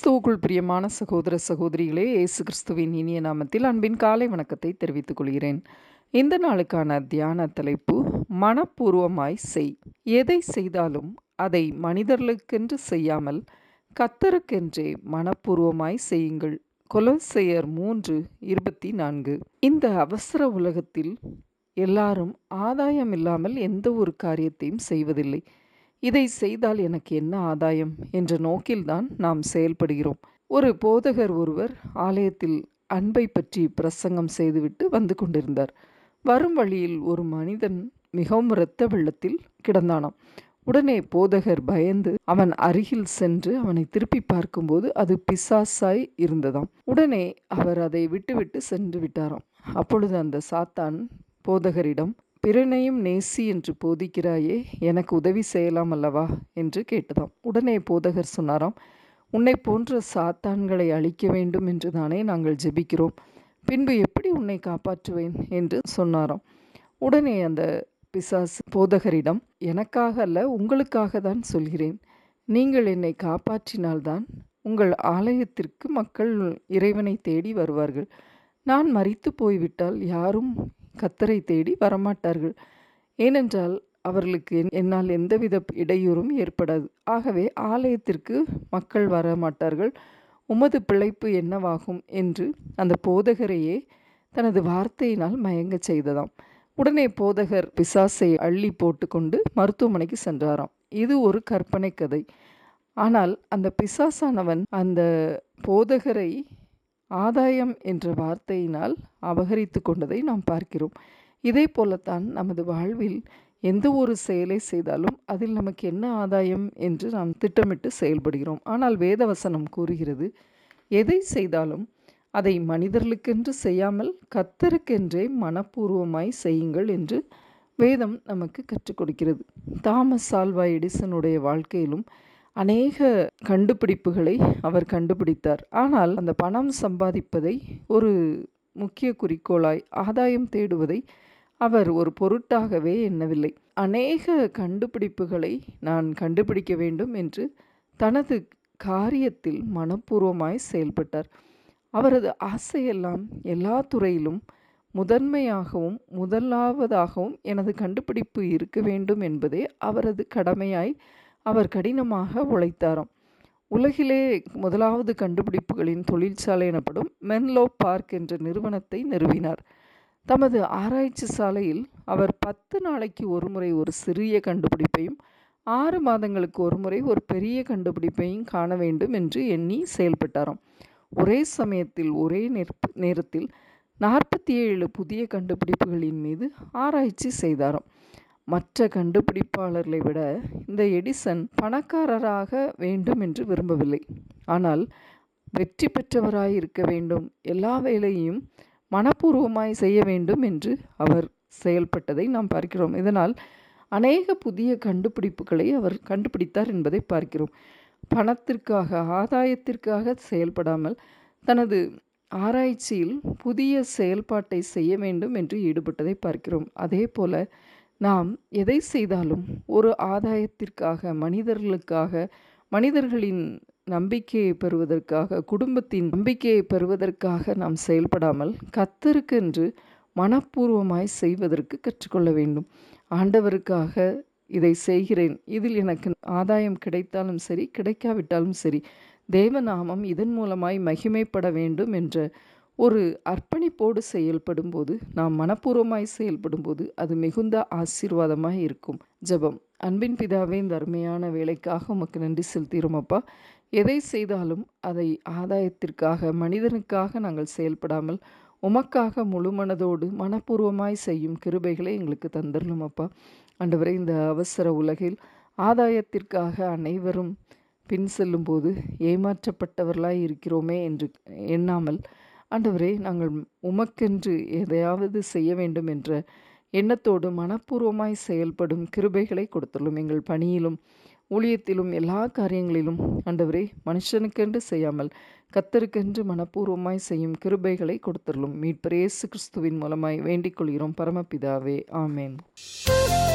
கிறிஸ்துவுக்குள் பிரியமான சகோதர சகோதரிகளே, இயேசு கிறிஸ்துவின் இனிய நாமத்தில் அன்பின் காலை வணக்கத்தை தெரிவித்துக் கொள்கிறேன். இந்த நாளுக்கான தியான தலைப்பு, மனப்பூர்வமாய் செய். எதை செய்தாலும் அதை மனிதர்களுக்கென்று செய்யாமல் கர்த்தருக்கென்றே மனப்பூர்வமாய் செய்யுங்கள். கொலோசையர் 3:24. இந்த அவசர உலகத்தில் எல்லாரும் ஆதாயம் இல்லாமல் எந்த ஒரு காரியத்தையும் செய்வதில்லை. இதை செய்தால் எனக்கு என்ன ஆதாயம் என்ற நோக்கில்தான் நாம் செயல்படுகிறோம். ஒரு போதகர் ஒருவர் ஆலயத்தில் அன்பை பற்றி பிரசங்கம் செய்துவிட்டு வந்து கொண்டிருந்தார். வரும் வழியில் ஒரு மனிதன் மிகவும் இரத்த வெள்ளத்தில் கிடந்தானாம். உடனே போதகர் பயந்து அவன் அருகில் சென்று அவனை திருப்பி பார்க்கும்போது அது பிசாசாய் இருந்ததாம். உடனே அவர் அதை விட்டுவிட்டு சென்று விட்டாராம். அப்பொழுது அந்த சாத்தான் போதகரிடம், பிறனையும் நேசி என்று போதிக்கிறாயே, எனக்கு உதவி செய்யலாம் அல்லவா என்று கேட்டதாம். உடனே போதகர் சொன்னாராம், உன்னை போன்ற சாத்தான்களை அழிக்க வேண்டும் என்று தானே நாங்கள் ஜெபிக்கிறோம், பின்பு எப்படி உன்னை காப்பாற்றுவேன் என்று சொன்னாராம். உடனே அந்த பிசாசு போதகரிடம், எனக்காக அல்ல, உங்களுக்காக தான் சொல்கிறேன். நீங்கள் என்னை காப்பாற்றினால்தான் உங்கள் ஆலயத்திற்கு மக்கள் இறைவனை தேடி வருவார்கள். நான் மரித்து போய்விட்டால் யாரும் கர்த்தரை தேடி வரமாட்டார்கள். ஏனென்றால் அவர்களுக்கு என்னால் எந்தவித இடையூறும் ஏற்படாது. ஆகவே ஆலயத்திற்கு மக்கள் வரமாட்டார்கள். உமது பிழைப்பு என்னவாகும் என்று அந்த போதகரையே தனது வார்த்தையினால் மயங்கச் செய்ததாம். உடனே போதகர் பிசாசை அள்ளி போட்டுக்கொண்டு மருத்துவமனைக்கு சென்றாராம். இது ஒரு கற்பனை கதை. ஆனால் அந்த பிசாசானவன் அந்த போதகரை ஆதாயம் என்ற வார்த்தையினால் அபகரித்து கொண்டதை நாம் பார்க்கிறோம். இதே போலத்தான் நமது வாழ்வில் எந்த ஒரு செயலை செய்தாலும் அதில் நமக்கு என்ன ஆதாயம் என்று நாம் திட்டமிட்டு செயல்படுகிறோம். ஆனால் வேதவசனம் கூறுகிறது, எதை செய்தாலும் அதை மனிதர்களுக்கென்று செய்யாமல் கர்த்தருக்கென்றே மனப்பூர்வமாய் செய்யுங்கள் என்று வேதம் நமக்கு கற்றுக் கொடுக்கிறது. தாமஸ் ஆல்வா எடிசனுடைய வாழ்க்கையிலும் அநேக கண்டுபிடிப்புகளை அவர் கண்டுபிடித்தார். ஆனால் அந்த பணம் சம்பாதிப்பதை ஒரு முக்கிய குறிக்கோளாய், ஆதாயம் தேடுவதை அவர் ஒரு பொருட்டாகவே எண்ணவில்லை. அநேக கண்டுபிடிப்புகளை நான் கண்டுபிடிக்க வேண்டும் என்று தனது காரியத்தில் மனப்பூர்வமாய் செயல்பட்டார். அவரது ஆசையெல்லாம் எல்லா துறையிலும் முதன்மையாகவும் முதலாவதாகவும் எனது கண்டுபிடிப்பு இருக்க வேண்டும் என்பதே அவரது கடமையாய் அவர் கடினமாக உழைத்தாராம். உலகிலே முதலாவது கண்டுபிடிப்புகளின் தொழிற்சாலை எனப்படும் மென்லோ பார்க் என்ற நிறுவனத்தை நிறுவினார். தமது ஆராய்ச்சி சாலையில் அவர் 10 நாளைக்கு ஒரு முறை ஒரு சிறிய கண்டுபிடிப்பையும் 6 மாதங்களுக்கு ஒரு முறை ஒரு பெரிய கண்டுபிடிப்பையும் காண வேண்டும் என்று எண்ணி செயல்பட்டாராம். ஒரே சமயத்தில் ஒரே நேரத்தில் 47 புதிய கண்டுபிடிப்புகளின் மீது ஆராய்ச்சி செய்தாராம். மற்ற கண்டுபிடிப்பாளர்களை விட இந்த எடிசன் பணக்காரராக வேண்டும் என்று விரும்பவில்லை. ஆனால் வெற்றி பெற்றவராய் இருக்க வேண்டும், எல்லா வேலையும் மனப்பூர்வமாய் செய்ய வேண்டும் என்று அவர் செயல்பட்டதை நாம் பார்க்கிறோம். இதனால் அநேக புதிய கண்டுபிடிப்புகளை அவர் கண்டுபிடித்தார் என்பதை பார்க்கிறோம். பணத்திற்காக, ஆதாயத்திற்காக செயல்படாமல் தனது ஆராய்ச்சியில் புதிய செயல்பாட்டை செய்ய வேண்டும் என்று ஈடுபட்டதை பார்க்கிறோம். அதே போல நாம் எதை செய்தாலும் ஒரு ஆதாயத்திற்காக, மனிதர்களுக்காக, மனிதர்களின் நம்பிக்கையை பெறுவதற்காக, குடும்பத்தின் நம்பிக்கையை பெறுவதற்காக நாம் செயல்படாமல் கர்த்தருக்கென்று மனப்பூர்வமாய் செய்வதற்கு கற்றுக்கொள்ள வேண்டும். ஆண்டவருக்காக இதை செய்கிறேன், இதில் எனக்கு ஆதாயம் கிடைத்தாலும் சரி, கிடைக்காவிட்டாலும் சரி, தேவநாமம் இதன் மூலமாய் மகிமைப்பட வேண்டும் என்ற ஒரு அர்ப்பணிப்போடு செயல்படும்போது, நாம் மனப்பூர்வமாய் செயல்படும்போது அது மிகுந்த ஆசீர்வாதமாய் இருக்கும். ஜெபம். அன்பின் பிதாவே, இந்த அருமையான வேலைக்காக உமக்கு நன்றி செலுத்துகிறோம் அப்பா. எதை செய்தாலும் அதை ஆதாயத்திற்காக, மனிதனுக்காக நாங்கள் செயல்படாமல் உமக்காக முழு மனதோடு மனப்பூர்வமாய் செய்யும் கிருபைகளை எங்களுக்கு தந்தரலும் அப்பா. ஆண்டவரே, இந்த அவசர உலகில் ஆதாயத்திற்காக அனைவரும் பின் செல்லும்போது ஏமாற்றப்பட்டவர்களாய் இருக்கிறோமே என்று எண்ணாமல், ஆண்டவரே, நாங்கள் உமக்கென்று எதையாவது செய்ய வேண்டும் என்ற எண்ணத்தோடு மனப்பூர்வமாய் செயல்படும் கிருபைகளை கொடுத்துள்ளோம். எங்கள் பணியிலும் ஊழியத்திலும் எல்லா காரியங்களிலும் ஆண்டவரே, மனுஷனுக்கென்று செய்யாமல் கர்த்தருக்கென்று மனப்பூர்வமாய் செய்யும் கிருபைகளை கொடுத்துள்ளோம். மீட்பர் இயேசு கிறிஸ்துவின் மூலமாய் வேண்டிக் கொள்கிறோம் பரமபிதாவே, ஆமேன்.